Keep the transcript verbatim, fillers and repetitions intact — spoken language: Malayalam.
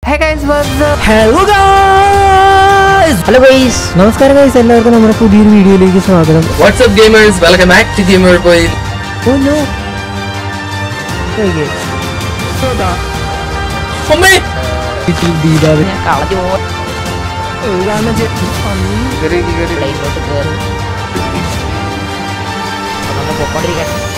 Hey guys, what's up? Hello guys! Hello guys! Namaskar guys, എല്ലാവർക്കും നമ്മുടെ പുതിയൊരു വീഡിയോയിലേക്ക് സ്വാഗതം. What's up gamers? Welcome back to Gamerboy. Oh no. Okay. Soda. Homie. Itu dida. ഞാൻ കളഞ്ഞു പോ. ഒരാളെ ഗരി ഗരി പ്ലെയിനിലോട്ട് കേറി. നമ്മൾ പൊക്കോണ്ടിരിക്കാൻ